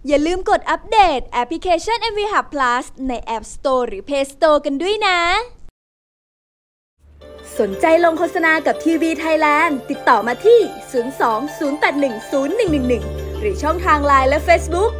อย่าลืมกดอัปเดตแอปพลิเคชัน MV Hub Plus ใน App Store หรือ Play Store กันด้วยนะสนใจลงโฆษณากับทีวีไทยแลนด์ติดต่อมาที่ 02-081-0111 หรือช่องทาง LINE และ Facebook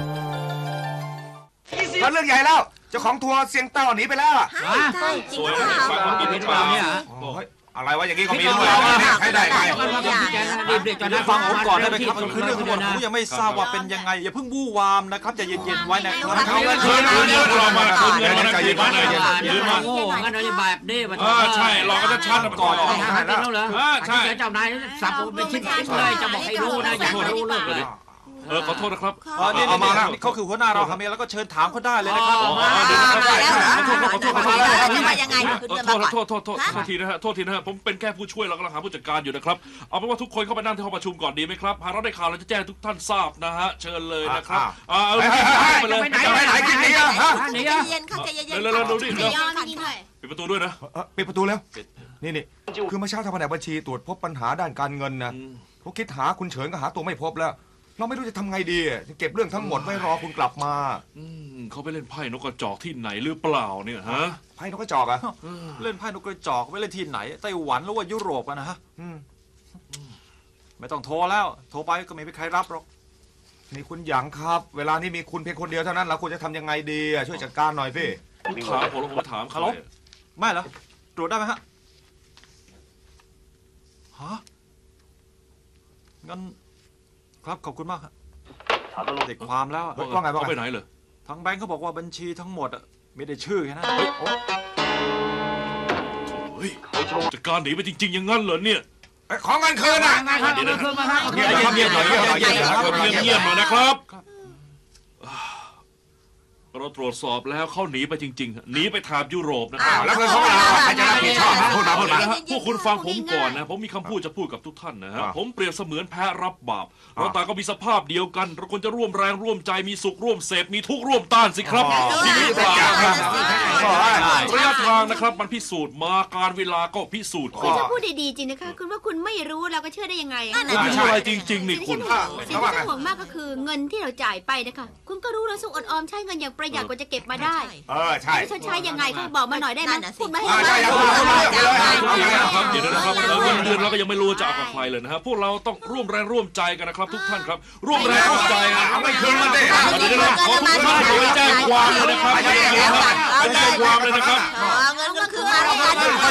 เรื่องใหญ่แล้วเจ้าของทัวร์เซียงเต้าหนีไปแล้วใช่จริงหรือเปล่าอะไรวะอย่างนี้ก็มีด้วยใช้ได้ไงฟังผมก่อนได้ไหมครับคือเรื่องทั้งหมดผมยังไม่ทราบว่าเป็นยังไงอย่าเพิ่งบู้วามนะครับจะเย็นๆไว้นะครับเอาเงินคืนเรามาคืนเงินมาใจเย็นๆยืนมาโง่งั้นเราจะแบบนี้มาใช่รอกันชัดๆก่อนแล้วเหรอใช่เจ้านายสับเป็นชิ้นๆเลยจะบอกให้รู้นะอย่ารู้เรื่องเลยขอโทษนะครับนี่มาแล้วเขาคือหัวหน้าเราทำเองแล้วก็เชิญถามเขาได้เลยนะครับขอโทษทีนะฮะผมเป็นแค่ผู้ช่วยเรากำลังหาผู้จัดการอยู่นะครับเอาเป็นว่าทุกคนเข้าไปนั่งที่ห้องประชุมก่อนดีไหมครับหากเราได้ข่าวเราจะแจ้งทุกท่านทราบนะฮะเชิญเลยนะครับไปเลยไปไหนกินนี้ฮะใจเย็นค่ะใจเย็นเร็วๆดูดิปิดประตูด้วยนะปิดประตูแล้วนี่คือเมื่อเช้าทางแผนกบัญชีตรวจพบปัญหาด้านการเงินนะเขาคิดหาคุณเฉินก็หาตัวไม่พบแล้วเราไม่รู้จะทำไงดีจะเก็บเรื่องทั้งหมดไว้รอคุณกลับมาเขาไปเล่นไพ่นกกระจอกที่ไหนหรือเปล่าเนี่ยฮะไพ่นกกระจอกอะเล่นไพ่นกกระจอกไว้เล่นที่ไหนไต้หวันหรือว่ายุโรปอะนะฮะไม่ต้องโทรแล้วโทรไปก็ไม่มีใครรับหรอกนี่คุณหยางครับเวลานี้มีคุณเพียงคนเดียวเท่านั้นเราควรจะทำยังไงดีช่วยจัดการหน่อยสิถามผมถามเขาไม่เหรอตรวจได้ไหมฮะงั้นครับขอบคุณมากครับเด็กความแล้วว่าไงไปไหนเลยทางแบงค์เขาบอกว่าบัญชีทั้งหมดไม่ได้ชื่อแค่นั้นเฮ้ยจัดการหนีไปจริงๆอย่างงั้นเหรอเนี่ยของเงินคืนนะเดี๋ยวคืนมาเงียบหน่อยนะครับเราตรวจสอบแล้วเขาหนีไปจริงๆหนีไปทางยุโรปนะครับแล้วเงินของเราใครจะรับผิดชอบพวกเราพวกคุณฟังผมก่อนนะผมมีคำพูดจะพูดกับทุกท่านนะฮะผมเปรียบเสมือนแพะรับบาปเราต่างก็มีสภาพเดียวกันเราควรจะร่วมแรงร่วมใจมีสุขร่วมเสพมีทุกข์ร่วมต้านสิครับที่นี่ปลาระยะทางนะครับมันพิสูจน์มาการเวลาก็พิสูจน์คุณจะพูดดีๆจริงนะคะคุณว่าคุณไม่รู้เราก็เชื่อได้ยังไงไม่ใช่จริงๆนี่คุณสิ่งที่น่าห่วงมากก็คือเงินที่เราจ่ายไปนะคะคุณก็รู้เราสุขอดออมใช้เงินอย่างประหยัดกว่าจะเก็บมาได้ใช่ชดใช้ยังไงเขาบอกมาหน่อยได้ไหมพูดมาให้ครับเดี๋ยวนะครับเงินเดือนเราก็ยังไม่รู้จะเอากับใครเลยนะฮะพวกเราต้องร่วมแรงร่วมใจกันนะครับทุกท่านครับร่วมแรงร่วมใจไม่คืนมันดิเดี๋ยวนะขอทุกท่านไปแจ้งความเลยนะครับไปแจ้งความเลยนะครับเงินก็คือมาแล้ว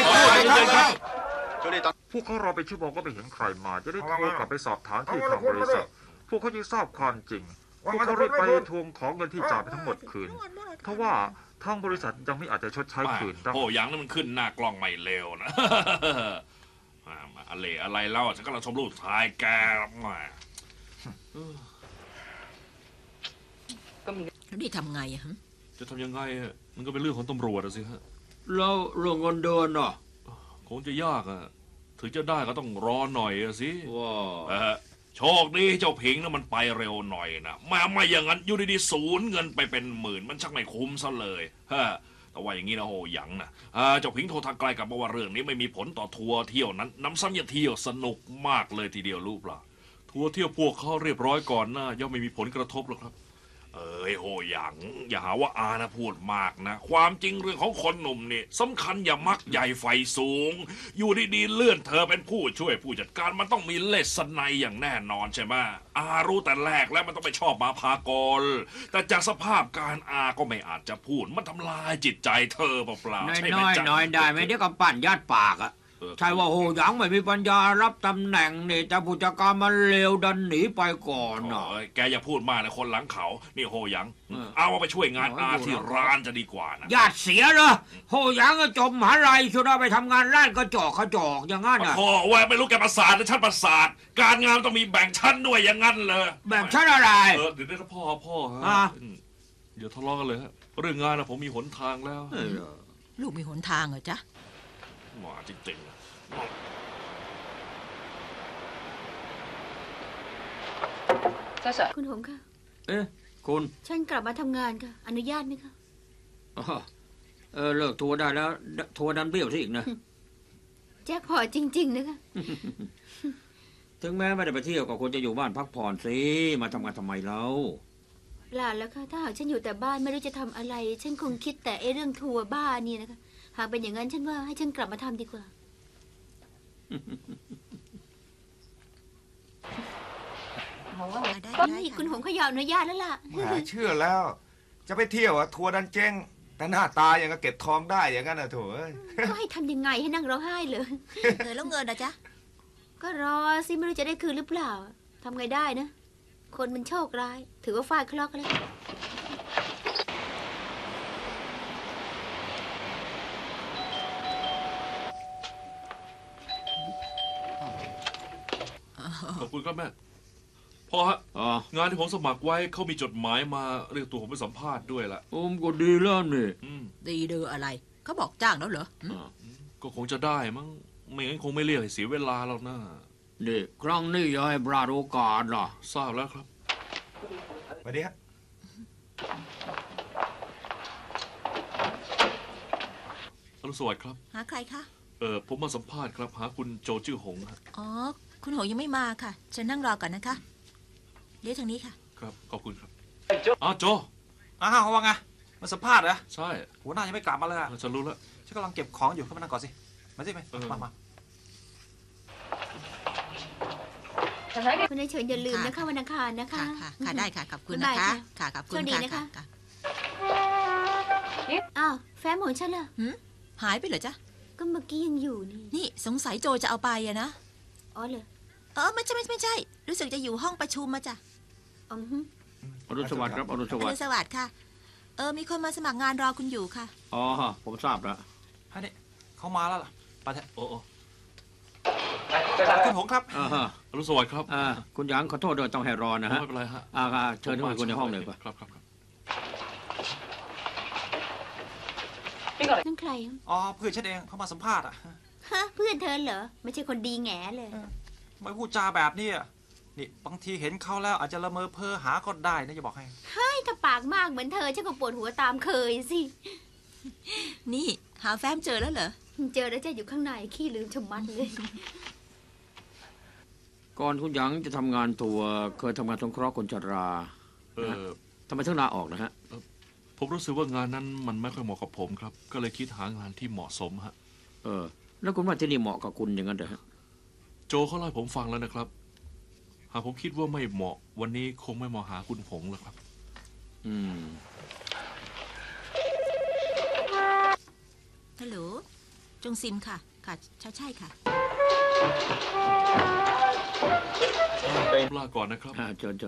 กันพวกเขารอไปชั่วโมงก็ไม่เห็นใครมาจะได้โทรกลับไปสอบถามที่ทางบริษัทพวกเขาจะทราบความจริงพวกเขารีบไปทวงของเงินที่จ่ายไปทั้งหมดคืนเพราะว่าทางบริษัทยังไม่อาจจะชดใช้คืนได้อย่างนั้นมันขึ้นหน้ากล้องไม่เร็วนะอะไรเล่าฉันกำลังชมรูปถ่ายแกมานี่ทำไงจะทำยังไงมันก็เป็นเรื่องของตำรวจสิฮะเราเรื่องเงินเดือนอ่ะคงจะยากถึงจะได้ก็ต้องรอหน่อยสิว้าโชคดีเจ้าผิงนะมันไปเร็วหน่อยนะไม่อย่างนั้นอยู่ดีๆสูญเงินไปเป็นหมื่นมันชักไม่คุ้มซะเลยแต่ว่าอย่างนี้นะโหยังนะเจ้าผิงโทรทางไกลกลับมาว่าเรื่องนี้ไม่มีผลต่อทัวร์เที่ยวนั้นน้ำซ้ำอย่าเที่ยวสนุกมากเลยทีเดียวรู้เปล่าทัวร์เที่ยวพวกเขาเรียบร้อยก่อนนะย่อมไม่มีผลกระทบหรอกครับโหยังอย่าหาว่าอานะพูดมากนะความจริงเรื่องของคนหนุ่มนี่สำคัญอย่ามักใหญ่ไฟสูงอยู่ดีๆเลื่อนเธอเป็นผู้ช่วยผู้จัดการมันต้องมีเลสไนอย่างแน่นอนใช่ไหมรู้แต่แรกแล้วมันต้องไปชอบมาพากลแต่จากสภาพการก็ไม่อาจจะพูดมันทำลายจิตใจเธอเปล่าๆใช่ไหมจ๊ะน้อยได้ไหมเดี๋ยวก็ปั่นญาติปากใช่ว่าโหยังไม่มีปัญญารับตำแหน่งนี่แต่ผู้จัดการมันเลวดันหนีไปก่อนแกอย่าพูดมากเลยคนหลังเขานี่โหยังเอาไปช่วยงานที่ร้านจะดีกว่านะญาติเสียเหรอโหยังจบมหาลัยชุดไปทำงานร้านกระจอกอย่างนั้นโอ้ว่าไม่รู้แกประสาทหรือชั้นประสาทการงานต้องมีแบ่งชั้นด้วยอย่างนั้นเลยแบ่งชั้นอะไรเดี๋ยวพ่อเดี๋ยวทะเลาะกันเลยเรื่องงานนะผมมีหนทางแล้วลูกมีหนทางเหรอจ๊ะหมาจริงคุณหงค่ะคุณฉันกลับมาทำงานค่ะอนุญาตไหมคะเลิกทัวร์ได้แล้วทัวร์ดันเบี้ยวซะอีกนะแจ็คพอตจริงๆนะคะถึงแม้ไม่ได้ไปเที่ยวก็ควรจะอยู่บ้านพักผ่อนสิมาทำงานทำไมเราเปล่าแล้วค่ะถ้าหากฉันอยู่แต่บ้านไม่รู้จะทำอะไร ฉันคงคิดแต่เรื่องทัวร์บ้านี่นะคะหากเป็นอย่างนั้นฉันว่าให้ฉันกลับมาทำดีกว่า นี่คุณหงขยออนุญาตแล้วล่ะแหมเชื่อแล้ว จะไปเที่ยวอะทัวร์ดันเจ๊งแต่หน้าตาอย่างก็เก็บทองได้อย่างนั้นนะโถเอ้ยก็ให้ทำยังไงให้นั่งร้องไห้เลยแล้วเงินนะจ๊ะก็รอสิไม่รู้จะได้คืนหรือเปล่าทำไงได้นะ คนมันโชคร้าย ถือว่าฟาดเคราะห์กันแล้วขอบคุณครับแม่พ่อฮะอ๋องานที่ผมสมัครไว้เขามีจดหมายมาเรียกตัวผมไปสัมภาษณ์ด้วยล่ะก็ดีแล้วนี่อืมดีเดืออะไร เขาบอกจ้างแล้วเหรอก็คงจะได้มั้งไม่งั้นคงไม่เรียกให้เสียเวลาหรอกนะนี่ครั้งนี้อย่าให้พลาดโอกาสล่ะทราบแล้วครับสวัสดีครับอรุณสวัสดิ์ครับหาใครคะผมมาสัมภาษณ์ครับหาคุณโจจื้อหงฮะอ๋อ คุณโหยังไม่มาค่ะเชิญนั่งรอก่อนนะคะเดี๋ยวทางนี้ค่ะครับขอบคุณครับอ้าวโจอ้าวว่าไงมาสัมภาษณ์เหรอใช่หัวหน้ายังไม่กลับมาเลยอะฉันรู้แล้วฉันกำลังเก็บของอยู่เข้ามานั่งก่อนสิมาสิมาคุณนายเฉินอย่าลืมนะคะวันอังคารนะคะค่ะได้ค่ะ ขอบคุณบ๊ายนะบายคะค่ะค่ะ ขอบคุณโชคดีค่ะนะคะค่ะอ้าวแฟ้มของฉันล่ะหายไปเหรอจ๊ะก็เมื่อกี้ยังอยู่นี่นี่สงสัยโจจะเอาไปอะนะอ๋อเหรอไม่ใช่ รู้สึกจะอยู่ห้องประชุมมาจ้ะอือฮึอรุณสวัสดิ์ครับอรุณสอวัสรุดิ์ณสวัสดิ์ค่ะ มีคนมาสมัครงานรอคุณอยู่ค่ะอ๋อผมทราบแล้วให้นี่เขามาแล้วล่ะไปเถอะโอ้โอ้คุณหงครับอรุณสวัสดิ์ครับคุณหยางขอโทษด้วยต้องให้รอนะฮะไม่เป็นไรฮะเชิญเข้าไปคุยในห้องหน่อยก่อนครับครับนั่นใครอ๋อเพื่อนฉันเองเขามาสัมภาษณ์อ่ะฮะเพื่อนเธอเหรอไม่ใช่คนดีแง่เลยไม่พูดจาแบบนี้อะนี่บางทีเห็นเขาแล้วอาจจะละเมอเพ้อหาก็ได้นะจะบอกให้ถ้าปากมากเหมือนเธอฉันก็ปวดหัวตามเคยสินี่หาแฟ้มเจอแล้วเหรอเจอแล้วจะอยู่ข้างในขี้ลืมชะมัดเลยก่อนคุณหยางจะทำงานทัวร์เคยทำงานสงเคราะห์คนชรา ทำไมถึงลาออกนะฮะผมรู้สึกว่างานนั้นมันไม่ค่อยเหมาะกับผมครับ ก็เลยคิดหางานที่เหมาะสมฮะแล้วคุณว่าที่นี่เหมาะกับคุณอย่างนั้นเหรอฮะโจเขาเล่าให้ผมฟังแล้วนะครับ หากผมคิดว่าไม่เหมาะ วันนี้คงไม่มาหาคุณหงแล้วครับฮัลโหล จงซิมค่ะ ค่ะ ใช่ค่ะลาก่อนนะครับเชิญ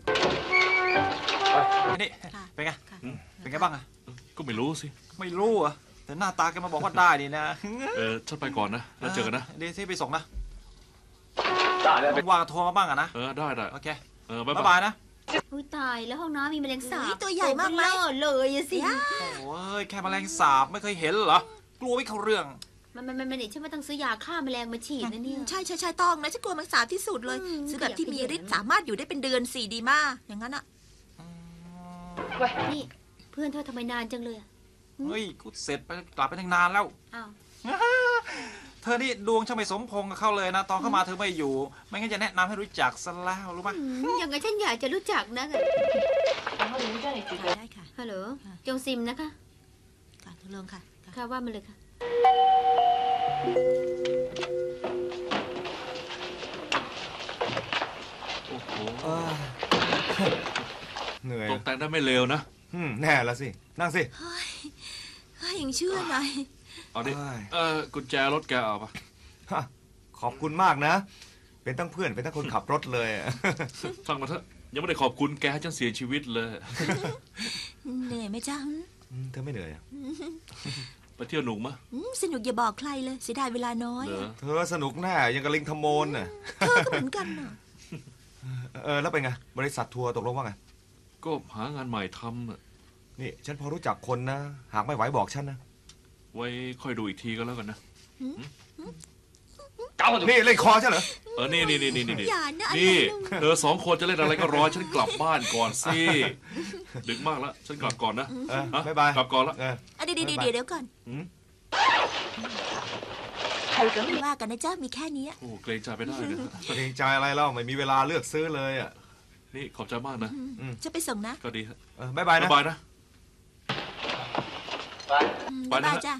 นี่ค่ะเป็นไงค่ะเป็นไงบ้างอะก็ไม่รู้สิไม่รู้อะแต่หน้าตาแกมาบอกว่าได้นี่นะฉันไปก่อนนะ แล้วเจอกันนะเดี๋ยวที่ไปส่งนะว่างๆโทรมาบ้างอะนะได้โอเคบ๊ายบ๊ายบาบาย ยนะอุ้ยตายแล้วห้องน้ำมีแมลงสาอุ๊บยตัวใหญ่มากไหมเบลอเลยอะสิโอ้ยแค่แมลงสาบไม่เคยเห็นเหรอกลัวไม่เข้าเรื่องมันนี่ฉันไม่ต้องซื้อยาฆ่าแมลงมาฉีดนะเนี่ยใช่ต้องนะฉันกลัวแมลงสาบที่สุดเลยอืมซื้อแบบที่มีฤทธิ์สามารถอยู่ได้เป็นเดือนสี่ดีมาก อย่างนั้นอะนี่เพื่อนเธอทำไมนานจังเลยอะเฮ้ยกูเสร็จไปกลับไปตั้งนานแล้วอ้าวเธอนี่ดวงช่างไม่สมพงษ์กับเขาเลยนะ ตอนเข้ามาเธอไม่อยู่ ไม่งั้นจะแนะนำให้รู้จักซะแล้วรู้ไหมยังไงฉันอยากจะรู้จักนะได้ค่ะฮัลโหลจงซิมนะคะค่ะทุลงค่ะค่ะว่ามาเลยค่ะโอ้โหเหนื่อยตกแต่งได้ไม่เลวนะแน่ละสิ นั่งสิเฮ้ยยังเชื่อหน่อยเอาดิ กุญแจรถแกเอาปะฮะขอบคุณมากนะ เป็นทั้งเพื่อนเป็นทั้งคนขับรถเลยอะฟังมาเถอะ ยังไม่ได้ขอบคุณแกให้ฉันเสียชีวิตเลยเหนื่อยไหมจ๊ะเธอไม่เหนื่อยอะไปเที่ยวหนุกมะสนุกอย่าบอกใครเลยเสียดายเวลาน้อยเหรออะเธอสนุกแน่ยังกับลิงทำโมนน่ะเธอก็เหมือนกันน่ะแล้วเป็นไง บริษัททัวร์ตกลงว่าไงก็หางานใหม่ทำน่ะนี่ฉันพอรู้จักคนนะ หากไม่ไหวบอกฉันนะไว้ค่อยดูอีกทีก็แล้วกันนะนี่เล่นคอใช่เหรอนี่อย่านะอะไรนี่ลูกเธอสองคนจะเล่นอะไรก็รอฉันกลับบ้านก่อนสิ ดึกมากแล้ว ฉันกลับก่อนนะ ฮะบ๊ายบายกลับก่อนละเดี๋ยวก่อนหืมไม่ว่ากันนะจ๊ะมีแค่นี้โอ้เกรงใจไปได้เลยนะเกรงใจอะไรเล่าไม่มีเวลาเลือกซื้อเลยอ่ะนี่ขอบใจมากนะจะไปส่งนะก็ดีฮะบ๊ายบายนะบ๊ายบายนะบ๊ายบายไปนะจ้า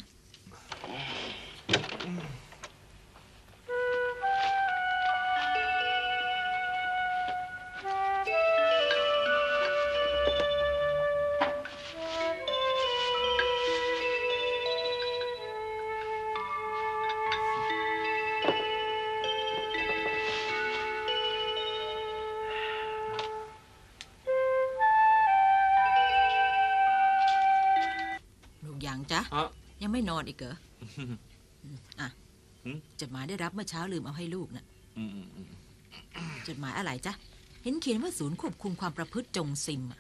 ลูกยังจ๊ะฮะยังไม่นอนอีกเหรออ่ะหืมจดหมายได้รับเมื่อเช้าลืมเอาให้ลูกน่ะอืมจดหมายอะไรจ๊ะ เห็นเขียนว่าศูนย์ควบคุมความประพฤติจงซิมอะ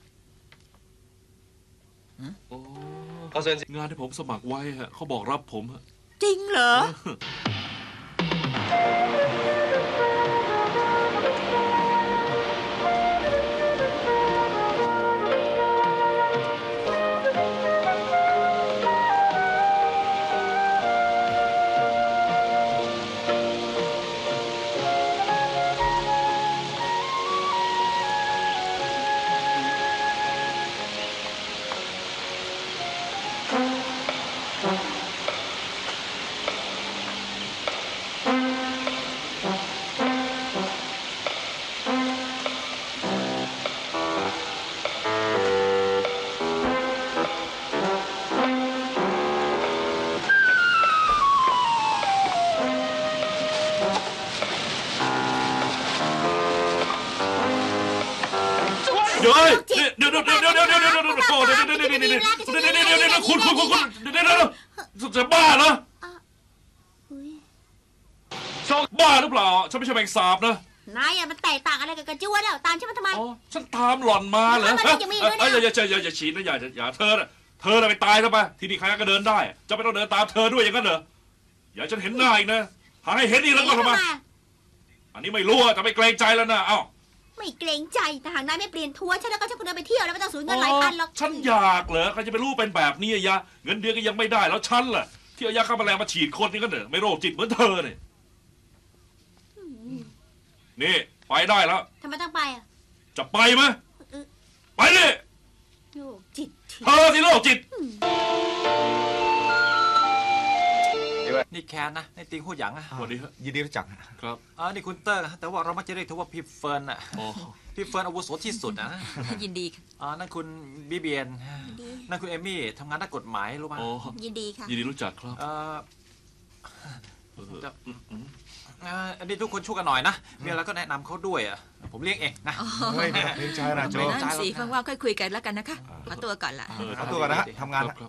โอ้งานที่ผมสมัครไว้ฮะเขาบอกรับผมฮะจริงเหรอเดี๋ยวคุณจะบ้าเหรอบ้าหรือเปล่าฉันไม่ใช่แมงสาบนะนายมันแตกต่างอะไรกับกระจ้วแล้วตามฉันมาทำไมอ๋อฉันตามหล่อนมาเหรออย่าฉีดนะอย่าเธอน่ะไปตายซะไปที่นี่ใครก็เดินได้จะไม่ต้องเดินตามเธอด้วยอย่างนั้นเหรออย่าฉันเห็นหน้าอีกนะหาให้เห็นอีกแล้วก็ทำไมอันนี้ไม่รู้แต่ไม่เกรงใจแล้วนะเอ้าไม่เกรงใจแต่หากนายไม่เปลี่ยนทัวร์ฉันแล้วก็ฉันคงเดินไปเที่ยวแล้วไม่ต้องสูญเงินหลายพันหรอกฉันอยากเหรอใครจะไปรู้เป็นแบบนี้ยะเงินเดือนก็ยังไม่ได้แล้วฉันล่ะที่เอายาฆ่าแมลงมาฉีดคนนี่ก็เหรอไม่โรคจิตเหมือนเธอเนี่ยนี่ไปได้แล้วทำไมต้องไปอ่ะจะไปไหมไปดิโอ้จิตเธอที่โรคจิตนี่แคนนะในติงหูหยางอะสวัสดีครับยินดีรู้จักครับนี่คุณเตอร์แต่ว่าเรามักจะเรียกเธอว่าพี่เฟิร์นอะอ๋อพี่เฟิร์นอาวุโสที่สุดนะยินดีค่ะนั่นคุณบีเบียนนั่นคุณเอมี่ทำงานด้านกฎหมายรู้ป่ะอ๋อยินดีค่ะยินดีรู้จักครับอันนี้ทุกคนช่วยกันหน่อยนะมีอะไรก็แนะนำเขาด้วยอะผมเลี้ยงเองนะเฮ้ยเกรงใจนะโจนั่นสิว่างๆค่อยคุยกันแล้วกันนะคะ ขอตัวก่อนละเอาตัวกันนะฮะทำงานครับ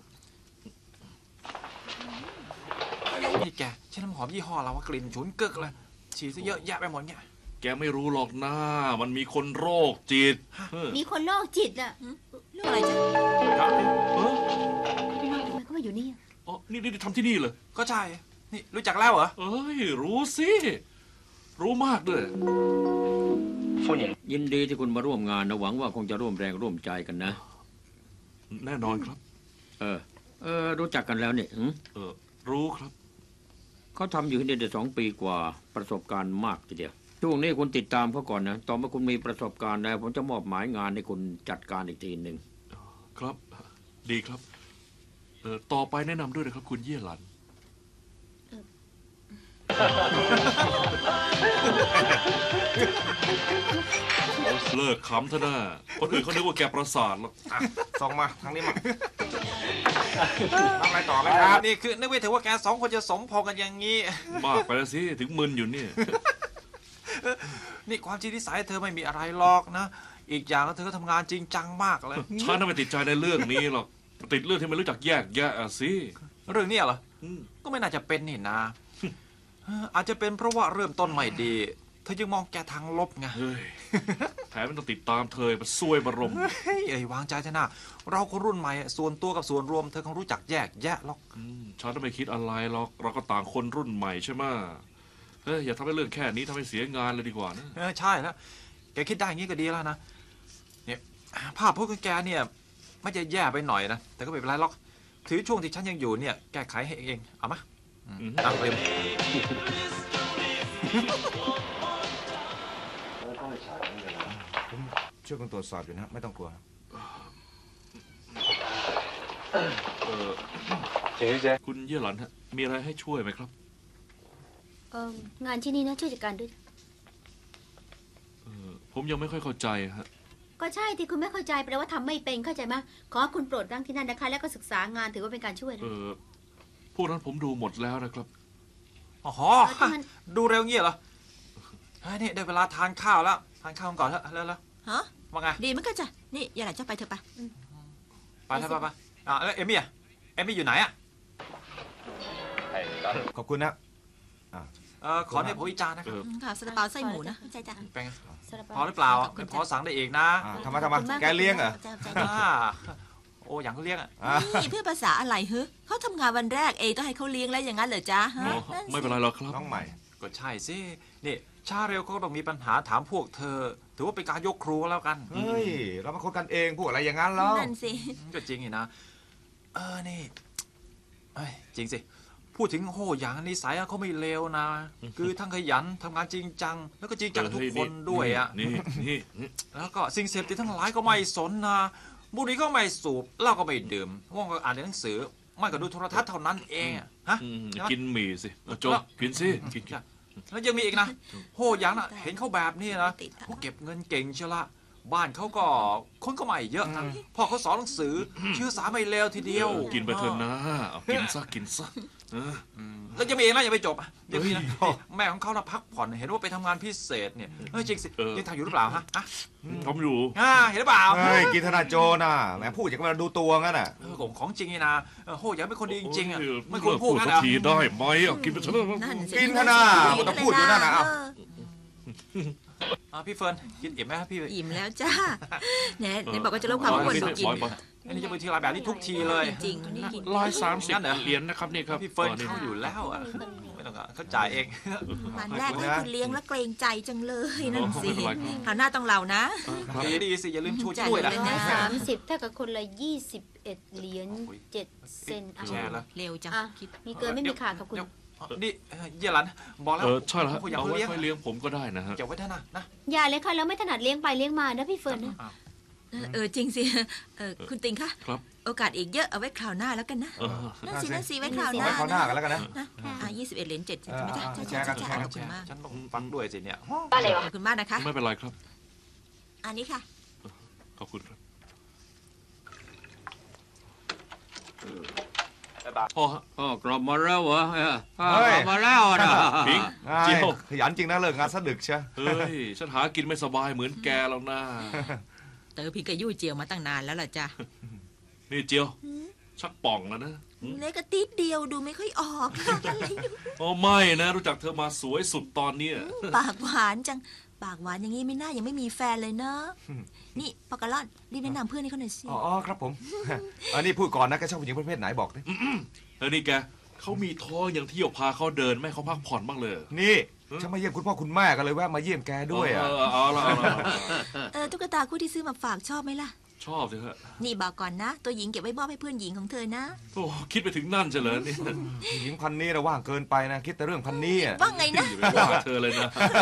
นี่แกใช้น้ำหอมยี่ห้อเราว่ากลิ่นฉุนกึกเลยฉีดซะเยอะแยะไปหมดเนี่ยแกไม่รู้หรอกนะมันมีคนโรคจิตมีคนโรคจิตอ่ะเรื่องอะไรจ๊ะเออทำไมเขามาอยู่นี่อ๋อนี่ทำที่นี่เลยก็ใช่นี่รู้จักแล้วเหรอเอ้ยรู้สิรู้มากด้วยยินดีที่คุณมาร่วมงานนะหวังว่าคงจะร่วมแรงร่วมใจกันนะแน่นอนครับรู้จักกันแล้วเนี่ยรู้ครับเขาทำอยู่ที่นี่ได้2 ปีกว่าประสบการณ์มากทีเดียวช่วงนี้คุณติดตามเขาก่อนนะต่อเมื่อคุณมีประสบการณ์แล้วผมจะมอบหมายงานให้คุณจัดการอีกทีหนึ่งครับดีครับต่อไปแนะนำด้วยนะครับ คุณเยี่ยหลันเลิกขำเถอะนะคนอื่นเขาคิดว่าแกประสาทหรอกส่งมาทางนี้มาทำอะไรต่อไหมครับนี่คือนึกไม่ถึงว่าแก2 คนจะสมพงษ์กันอย่างนี้มากไปแล้วสิถึงมึนอยู่เนี่ยนี่ความจริงนิสัยเธอไม่มีอะไรหรอกนะ อีกอย่างเธอก็ทำงานจริงจังมากเลยฉันน่ะไม่ติดใจในเรื่องนี้หรอกติดเรื่องที่ไม่รู้จักแยกแยะสิเรื่องนี้เหรออืมก็ไม่น่าจะเป็นนี่นะ อาจจะเป็นเพราะว่าเริ่มต้นไม่ดี เธอจึงมองแกทางลบไงเฮ้ยแถมมันต้องติดตามเธอมันซวยบรมเฮ้ยวางใจเถอะนะเราคนรุ่นใหม่ส่วนตัวกับส่วนรวมเธอคงรู้จักแยกแยะหรอกฉันไม่คิดอะไรหรอกเราก็ต่างคนรุ่นใหม่ใช่ไหมเฮ้ยอย่าทำให้เรื่องแค่นี้ทำให้เสียงานเลยดีกว่านะใช่แล้วแกคิดได้อย่างนี้ก็ดีแล้วนะเนี่ยภาพพวกแกเนี่ยไม่จะแย่ไปหน่อยนะแต่ก็ไม่เป็นไรหรอกถือช่วงที่ฉันยังอยู่เนี่ยแก้ไขให้เองเอามาตั้งเต็มช่วยกันตรวจสอบอยู่นะไม่ต้องกลัวคุณเยี่ยหลันฮะมีอะไรให้ช่วยไหมครับงานที่นี่นะช่วยจัดการด้วยผมยังไม่ค่อยเข้าใจฮะก็ใช่ที่คุณไม่เข้าใจแปลว่าทำไม่เป็นเข้าใจไหมขอคุณโปรดนั่งที่นั่นนะคะ แล้วก็ศึกษางานถือว่าเป็นการช่วยนะพวกนั้นผมดูหมดแล้วนะครับอ๋อที่มันดูเร็วเงี้ยเหรอเฮ้ยนี่ได้เวลาทานข้าวแล้วทานข้าวกันก่อนเถอะแล้วฮะว่าไงดีเหมือนกันจ้ะนี่อย่าหลับจะไปเถอะไปไปแล้วเอมี่อะเอมี่อยู่ไหนอะขอบคุณนะขอเนี่ยผมวิจารณ์นะครับค่ะซาลาเปาไส้หมูนะใจจ้ะเป็นไงซาลาเปาพอหรือเปล่าไม่พอสั่งได้อีกนะทำไมแกเลี้ยงเหรออ่าโอ้อย่างเขาเรียกอะนี่เพื่อภาษาอะไรเฮ้เขาทำงานวันแรกเองต้องให้เขาเลี้ยงแล้วอย่างนั้นเหรอจ๊ะฮะไม่เป็นไรหรอกครับน้องใหม่ก็ใช่สินี่ชาเร็วเขาก็ต้องมีปัญหาถามพวกเธอ ถือว่าเป็นการยกครัวแล้วกันเฮ้ยเราเป็นคนกันเองพูดอะไรอย่างนั้นแล้วนั่นสิก็จริงนี่นะนี่เอ้ยจริงสิพูดถึงโหอย่างนิสัยเขาไม่เลวนะ คือทั้งขยันทำงานจริงจัง แล้วก็จริงจังทุกคนด้วยอ่ะนี่แล้วก็สิ่งเสพติดทั้งหลายก็ไม่สนนะบุหรี่ก็ไม่สูบเหล้าก็ไม่ดื่มว่างก็อ่านหนังสือไม่ก็ดูโทรทัศน์เท่านั้นเองอะฮะกินหมี่สิโจกินสิกินแล้วยังมีอีกนะโหอย่างน่ะเห็นเขาแบบนี้นะเขาเก็บเงินเก่งเชียวละบ้านเขาก็คนก็ไม่เยอะนะพ่อเขาสอนหนังสือเชื่อสารไม่เลวทีเดียวกินไปเถอะนะกินซะแล้วยังมีอีกนะยังไม่จบเดี๋ยวพี่นะแม่ของเขาน่ะพักผ่อนเห็นว่าไปทำงานพิเศษเนี่ยจริงสิยังทำอยู่หรือเปล่าฮะทำอยู่เห็นหรือเปล่าเฮ้ยกินธนาโจน่ะแหมพูดอย่างมาดูตัวงั้นน่ะของจริงนี่นะโหอย่างเป็นคนดีจริงๆอ่ะไม่ไม่ควรพูดงั้นสัอ่ะกทีได้ไหมกินไปเถอะนั่นสิกินธนามันต้องพูดอยู่นั่นน่ะเอาพี่เฟิร์นกินอิ่มไหมครับพี่อิ่มแล้วจ้าเนี่ยไหนบอกว่าจะลดความอ้วนบอกกินอันนี้จะเป็นทีไรแบบนี้ทุกทีเลยจริงๆนี่กิน 130 เหรียญนะครับนี่ครับพี่เฟิร์นเข้าอยู่แล้วอ่ะไม่ต้องเขาจ่ายเองวันแรกให้คุณเลี้ยงแล้วเกรงใจจังเลยนั่นสิคราวหน้าต้องเรานะดีสิอย่าลืมช่วยจ่ายด้วยนะเลยนะ 30เท่ากับคนละ21 เหรียญ7 เซนต์แชร์แล้วเร็วจังอ่ะคิดมีเกินไม่มีขาดครับคุณนี่เยี่ยหลันบอกแล้วใช่แล้วผู้อยากเอาไว้เลี้ยงค่อยเลี้ยงผมก็ได้นะฮะเก็บไว้ท่านะอย่าเลยค่ะแล้วไม่ถนัดเลี้ยงไปเลี้ยงมานะพี่เฟิร์นนะจริงสิคุณติงคะครับโอกาสอีกเยอะเอาไว้คราวหน้าแล้วกันนะนั่นสิไว้คราวหเอาน้าไว้คราวหน้ากันแล้วกันนะ 21 เหรียญ7ใช่ไหมจ๊ะแชร์กันแชร์กันขอบคุณมากฉันต้องฟังด้วยสิเนี่ยขอบคุณมากนะคะไม่เป็นไรครับอันนี้ค่ะขอบคุณครับพ่อฮะกลับมาแล้วเหรอกลับมาแล้วนะพิงเจียวขยันจริงนะเลิกงานซะดึกเชียวเฮ้ยฉันหากินไม่สบายเหมือนแกแล้วนะเต๋อพี่กับยุ่ยเจียวมาตั้งนานแล้วล่ะจ้ะนี่เจียวชักป่องแล้วนะเล็กกระติดเดียวดูไม่ค่อยออกอะไรโอ้ไม่นะรู้จักเธอมาสวยสุดตอนเนี้ยปากหวานจัง ปากหวานอย่างนี้ไม่น่ายังไม่มีแฟนเลยเนอะนี่ปากกาลอนรีบแนะนำเพื่อนให้เขาหน่อยสิอ๋อครับผม อันนี้พูดก่อนนะแกชอบผู้หญิงประเภทไหนบอกดิเออนี่แกเขามีท้องอย่างเที่ยวพาเขาเดินไม่ให้เขาพักผ่อนบ้างเลยนี่ฉันมาเยี่ยมคุณพ่อคุณแม่กันเลยแวะมาเยี่ยมแกด้วยอ่ะเอาละตุ๊กตาคู่ที่ซื้อมาฝากชอบไหมล่ะชอบสิฮะนี่บอกก่อนนะ ตัวหญิงเก็บไว้มอบให้เพื่อนหญิงของเธอนะโอ้คิดไปถึงนั่นเฉลยนี่ผู้หญิงพันนี้นะว่างเกินไปนะคิดแต่เรื่องพันนี้อ่ะว่าไงนะอยู่ไปว่าเธอเลยนะ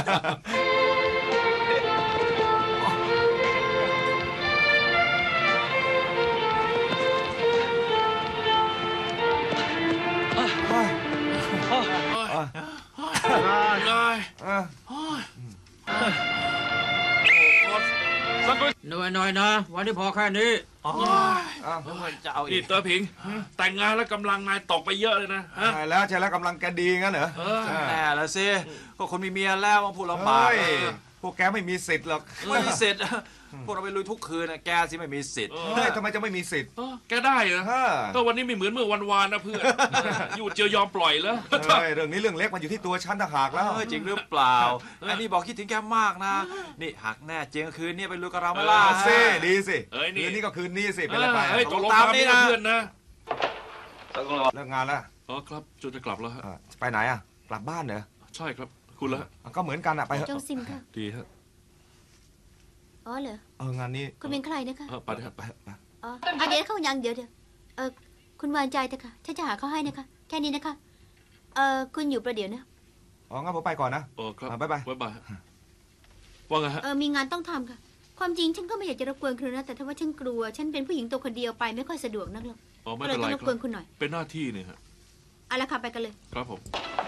น้อยนะ วันนี้พอแค่นี้จะเอาอีนี่กเตอผิง แต่งงานแล้วกำลังนายตกไปเยอะเลยนะฮะใช่แล้วกำลังแกดีงั้นเหรอแน่ละสิก็คนมีเมียแล้วมาพูดลำบากเฮ้ยพวกแกไม่มีสิทธิ์หรอกไม่มีสิทธิ์พวกเราไปลุยทุกคืนแกสิไม่มีสิทธิ์เฮ้ยทำไมจะไม่มีสิทธิ์แกได้เหรอเฮ้ยก็วันนี้ไม่เหมือนเมื่อวันวานนะเพื่อน อยู่เจียวยอมปล่อยแล้วเรื่องนี้เรื่องเล็กมันอยู่ที่ตัวฉันต่างหากแล้วจริงหรือเปล่าอันนี้บอกคิดถึงแกมากนะ นี่หักแน่เจียงคืนนี่ไปลุยกับเราไม่ล่ะสิดีสิเอ้ยนี่คืนนี้ก็คืนนี้สิเป็นอะไรไปเฮ้ยตกลงตามตามนี่นี้นะนะเพื่อนนะเลิกงานแล้วอ๋อครับจนจะกลับแล้วฮะไปไหนอ่ะกลับบ้านเหรอใช่ครับ คุณละก็เหมือนกันอ่ะไปเถจงอะซิมค่ะดีฮะอ๋อเหรองานนี้คุณเป็นใครนะคะไปเถอะไปอ๋อเดี๋ยวเข้ายังเดี๋ยวคุณวางใจเถอะค่ะฉันจะหาเขาให้นะคะแค่นี้นะคะคุณอยู่ประเดี๋ยวนะอ๋องั้นผมไปก่อนนะครับบ๊ายบายบ๊ายบายว่าไงฮะมีงานต้องทำค่ะ คความจริงฉันก็ไม่อยากจะรบกวนคุณนะแต่ถ้าว่าฉันกลัวฉันเป็นผู้หญิงตัวคนเดียวไปไม่ค่อยสะดวกนักหรอกอ๋อไม่ก็เลเป็ยนไรต้องรบคกวรันบคุณหน่อยเป็นหน้าที่เนี่ยฮะเอาละค่ะไปกันเลยครับผม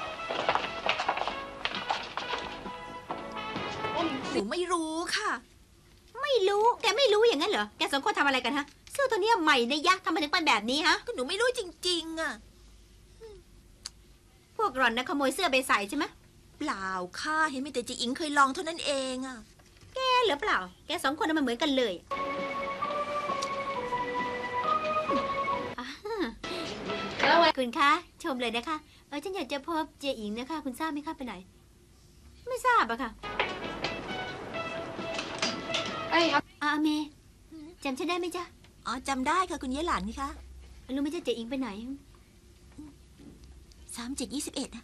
หนูไม่รู้ค่ะไม่รู้แกไม่รู้อย่างนั้นเหรอแกสองคนทำอะไรกันฮะเสื้อตัวเนี้ยใหม่นะยะทำไมถึงเป็นแบบนี้ฮะก็หนูไม่รู้จริงๆอ่ะพวกหล่อนนะขโมยเสื้อไปใส่ใช่ไหมเปล่าค่ะเห็นมีแต่จีอิงเคยลองเท่านั้นเองอ่ะแกเหรือเปล่าแกสองคนน่ะมันเหมือนกันเลยอ่าคุณคะชมเลยนะคะฉันอยากจะพบเจอิงนะคะคุณทราบไหมคะไปไหน ไม่ทราบอะค่ะอาเมจำฉันได้ไหมจ๊ะอ๋อจำได้ค่ะคุณเย่หลานนี่คะรู้ไหมจ๊ะเจอิงไปไหน 3721นะ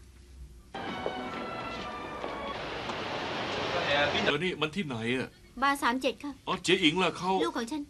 นี่มันที่ไหนอ่ะบาร์37ค่ะอ๋อเจ๊อิงล่ะเขาลูกของฉัน